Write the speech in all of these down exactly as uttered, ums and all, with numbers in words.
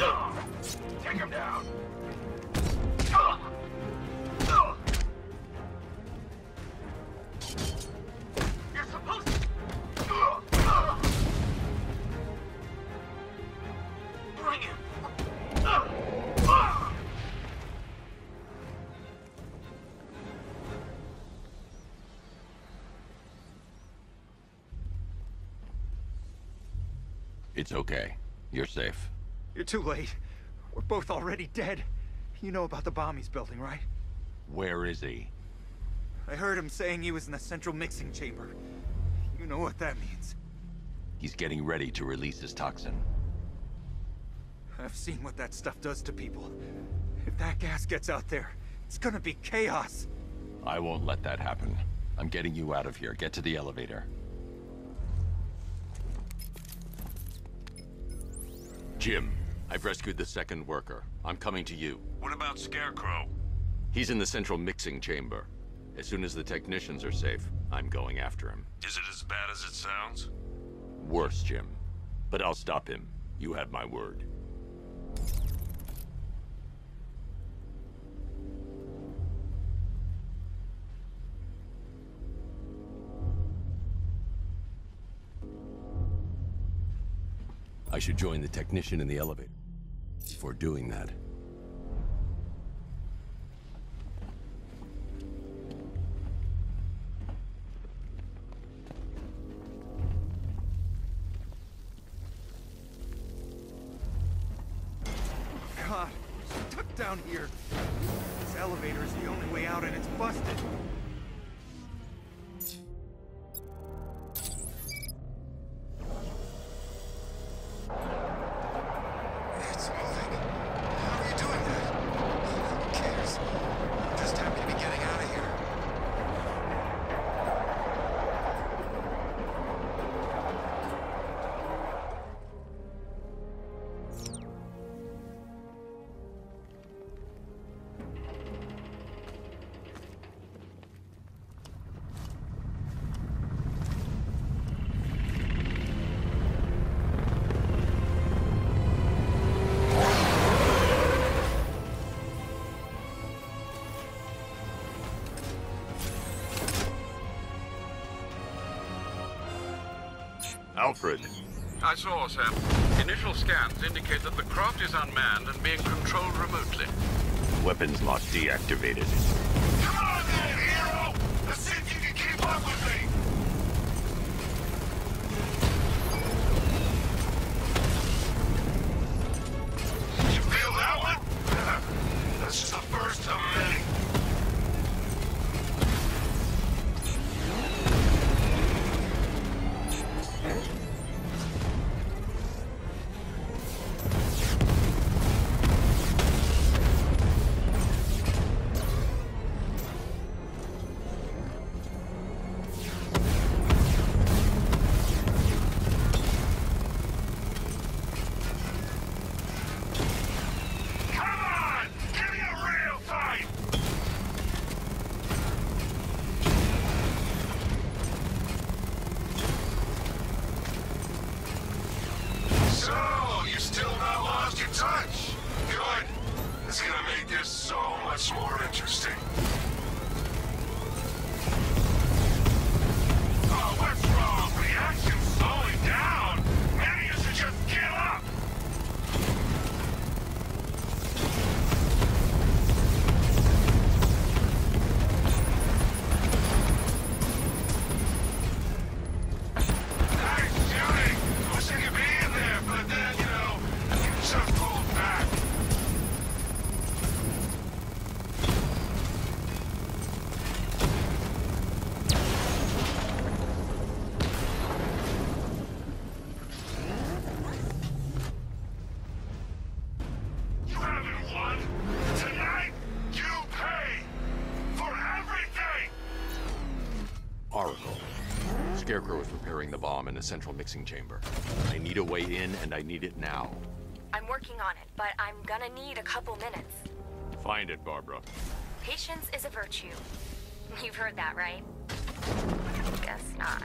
Take him down! You're supposed to... Bring him! It's okay. You're safe. You're too late. We're both already dead. You know about the bomb he's building, right? Where is he? I heard him saying he was in the central mixing chamber. You know what that means. He's getting ready to release his toxin. I've seen what that stuff does to people. If that gas gets out there, it's gonna be chaos. I won't let that happen. I'm getting you out of here. Get to the elevator. Jim, I've rescued the second worker. I'm coming to you. What about Scarecrow? He's in the central mixing chamber. As soon as the technicians are safe, I'm going after him. Is it as bad as it sounds? Worse, Jim. But I'll stop him. You have my word. I should join the technician in the elevator. Before doing that, God, we're stuck down here. This elevator is the only way out and it's busted. It's moving. How are you doing that? Who cares? I'm just happy to be getting out of here. Alfred. I saw, Sam. Initial scans indicate that the craft is unmanned and being controlled remotely. Weapons lock deactivated. Come on then, hero! Let's see if you can keep up with me! You feel that one? That's just the first of many. More interesting. Oh, what's wrong? Reaction's slowing down. Maybe you should just give up. Nice shooting. Wish I could be in there, but then, you know, you just pulled back. Scarecrow is preparing the bomb in the central mixing chamber. I need a way in, and I need it now. I'm working on it, but I'm gonna need a couple minutes. Find it, Barbara. Patience is a virtue. You've heard that, right? Guess not.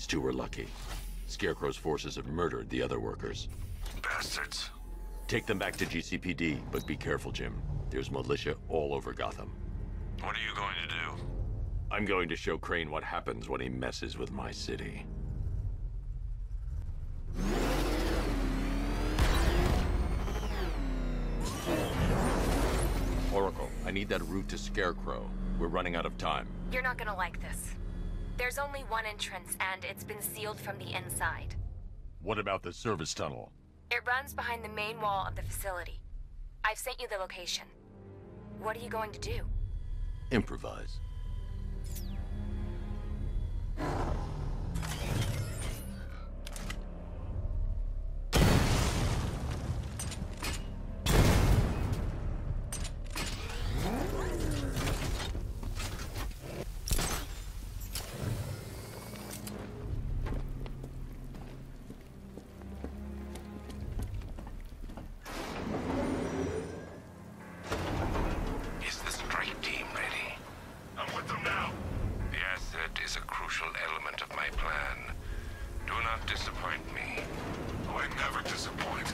These two were lucky. Scarecrow's forces have murdered the other workers. Bastards. Take them back to G C P D, but be careful, Jim. There's militia all over Gotham. What are you going to do? I'm going to show Crane what happens when he messes with my city. Oracle, I need that route to Scarecrow. We're running out of time. You're not gonna like this. There's only one entrance, and it's been sealed from the inside. What about the service tunnel? It runs behind the main wall of the facility. I've sent you the location. What are you going to do? Improvise. Is the strike team ready? I'm with them now. The asset is a crucial element of my plan. Do not disappoint me. Oh, I never disappoint.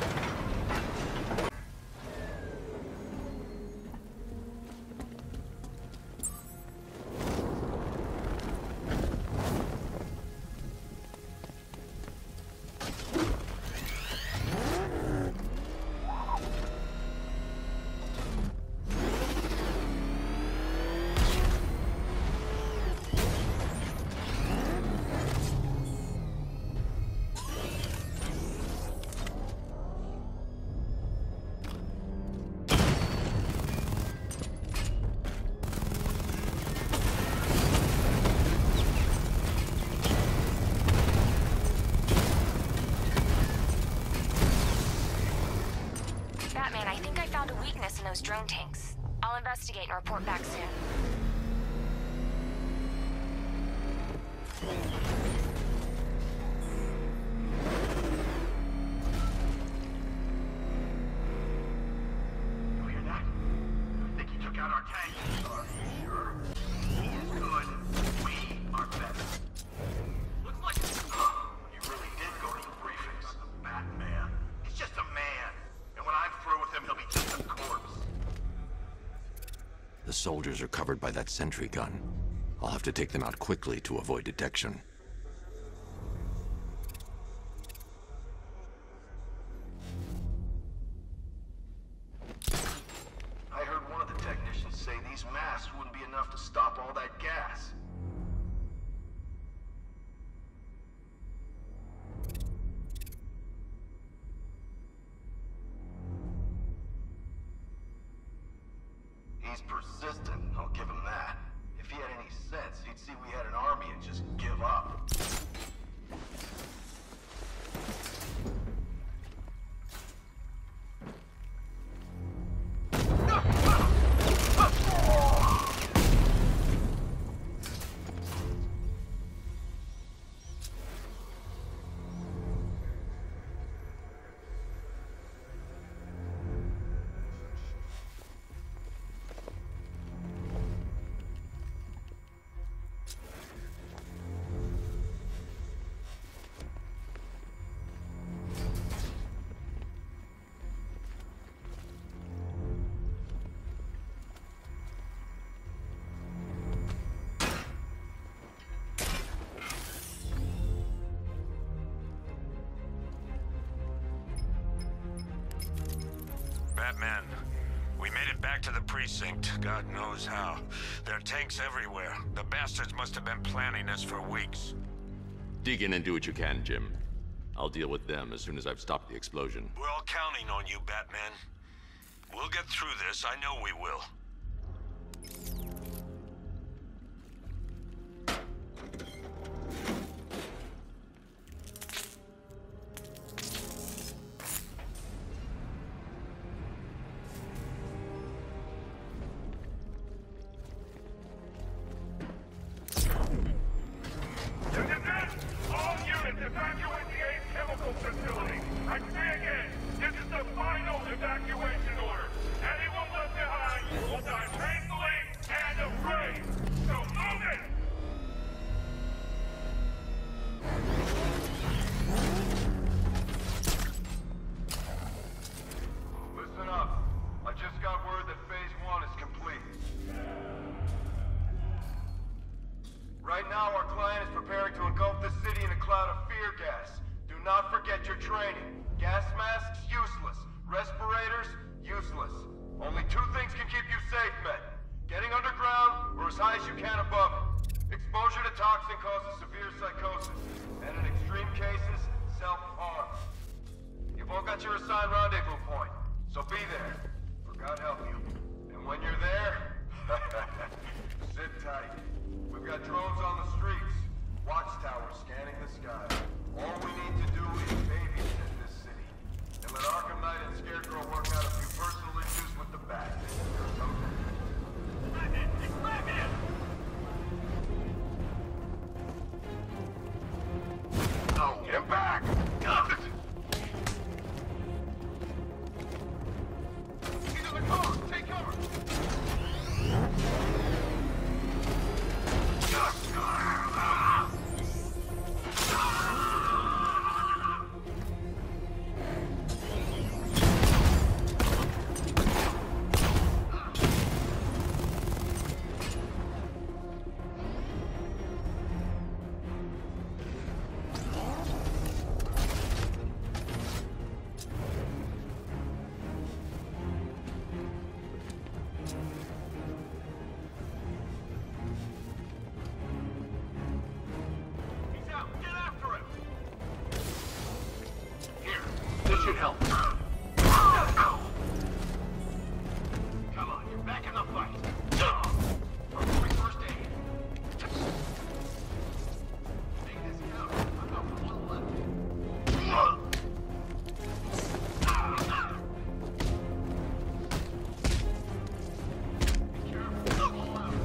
Batman, I think I found a weakness in those drone tanks. I'll investigate and report back soon. You hear that? I think he took out our tank. Are you sure? He is good. We are better. Looks like he really did go to the briefings. The Batman. He's just a man. And when I'm through with him, he'll be just a corpse. The soldiers are covered by that sentry gun. I'll have to take them out quickly to avoid detection. I heard one of the technicians say these masks wouldn't be enough to stop all that gas. He's persistent, I'll give him that. If he had any sense, he'd see we had an army and just give up. Batman, we made it back to the precinct. God knows how. There are tanks everywhere. The bastards must have been planning this for weeks. Dig in and do what you can, Jim. I'll deal with them as soon as I've stopped the explosion. We're all counting on you, Batman. We'll get through this. I know we will. All units evacuate the Ace Chemical Facility. I say again, this is the final evacuation order. Anyone left behind will die painfully and afraid. So move it! got your assigned rendezvous point, so be there. Or God help you. And when you're there, sit tight. We've got drones on the streets, watchtowers scanning the sky. All we need to do is babysit this city, and let Arkham Knight and Scarecrow work out a few personal issues with the bat. No, get back! Got it! He's in the car! Take cover! Help. Come on, you're back in the fight. Appropriate first aid. Take this out. I've got one left. Be careful. Fall out.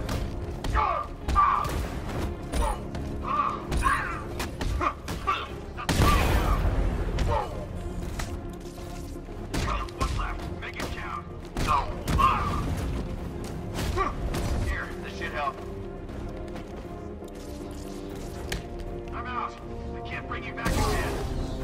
I'm out. I can't bring you back again.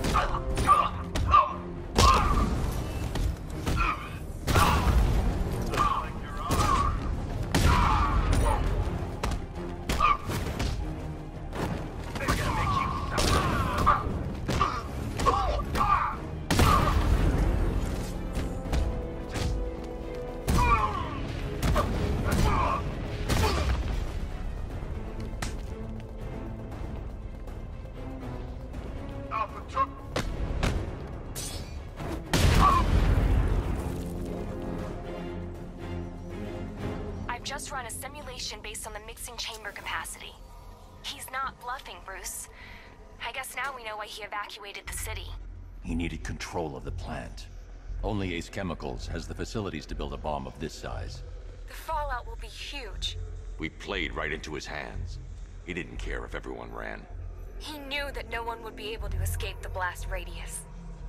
Just run a simulation based on the mixing chamber capacity. He's not bluffing, Bruce. I guess now we know why he evacuated the city. He needed control of the plant. Only Ace Chemicals has the facilities to build a bomb of this size. The fallout will be huge. We played right into his hands. He didn't care if everyone ran. He knew that no one would be able to escape the blast radius.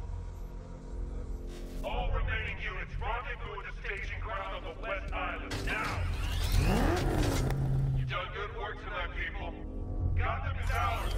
All remaining units, rendezvous at the staging ground on the West Island, now! You've done good work tonight, people. Gotham is ours!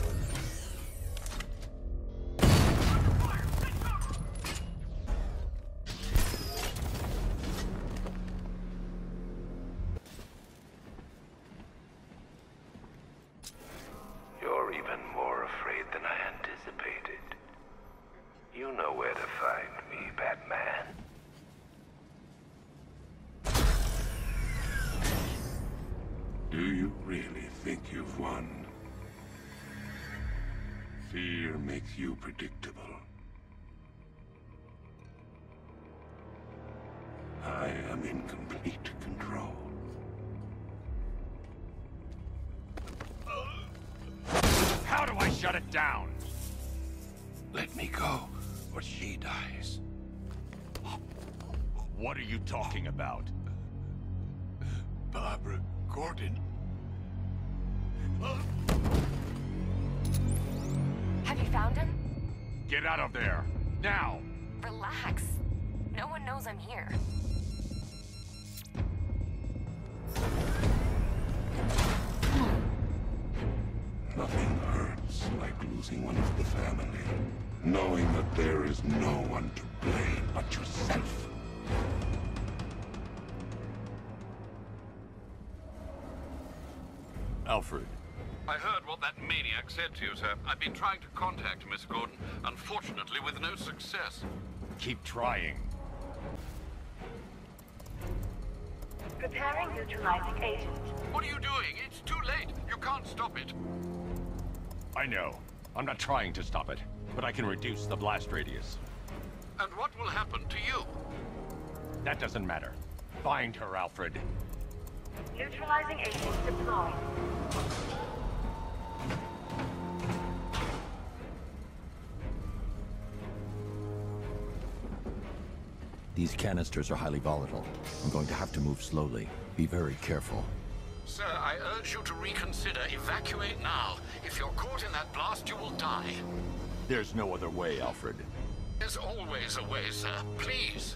You're even more afraid than I anticipated. You know where to find me, Batman. Do you really think you've won? Fear makes you predictable. I am in complete control. How do I shut it down? Let me go, or she dies. What are you talking about? Barbara Gordon. Have you found him? Get out of there! Now! Relax. No one knows I'm here. Nothing hurts like losing one of the family. Knowing that there is no one to blame but yourself. Alfred. I heard what that maniac said to you, sir. I've been trying to contact Miss Gordon, unfortunately with no success. Keep trying. Preparing neutralizing agent. What are you doing? It's too late. You can't stop it. I know. I'm not trying to stop it, but I can reduce the blast radius. And what will happen to you? That doesn't matter. Find her, Alfred. Neutralizing agents deployed. These canisters are highly volatile. I'm going to have to move slowly. Be very careful. Sir, I urge you to reconsider. Evacuate now. If you're caught in that blast, you will die. There's no other way, Alfred. There's always a way, sir. Please.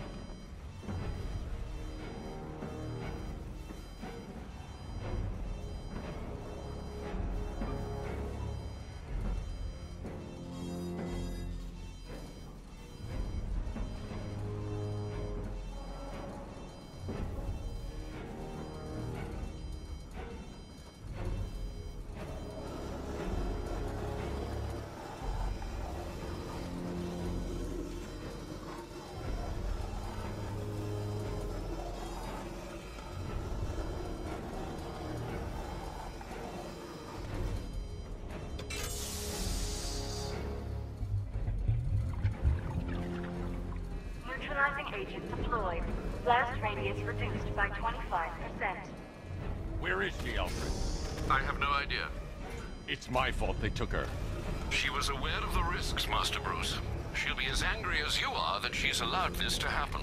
Neutralizing agent deployed. Blast radius reduced by twenty-five percent. Where is she, Alfred? I have no idea. It's my fault they took her. She was aware of the risks, Master Bruce. She'll be as angry as you are that she's allowed this to happen.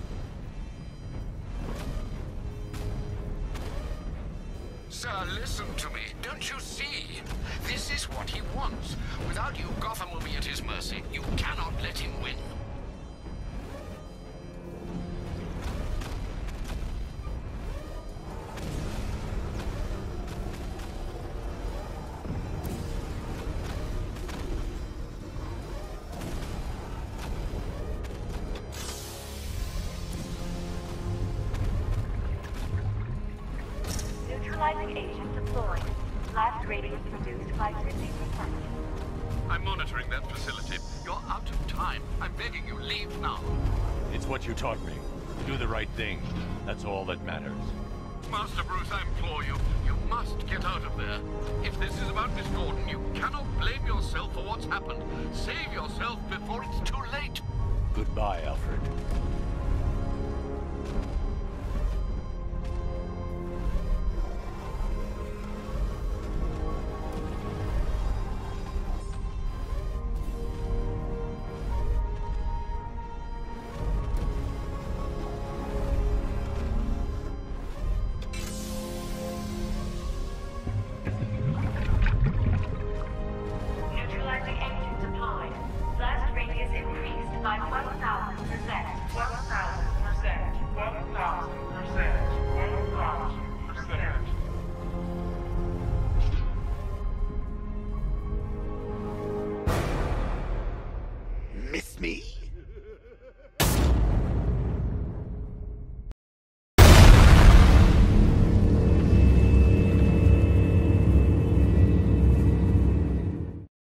Sir, listen to me. Don't you see? This is what he wants. Without you, Gotham will be at his mercy. You cannot let him win. Neutralizing agent deployed. Blast radius reduced by fifty percent. I'm monitoring that facility. You're out of time. I'm begging you, leave now. It's what you taught me. Do the right thing. That's all that matters. Master Bruce, I implore you, you must get out of there. If this is about Miss Gordon, you cannot blame yourself for what's happened. Save yourself before it's too late. Goodbye, Alfred.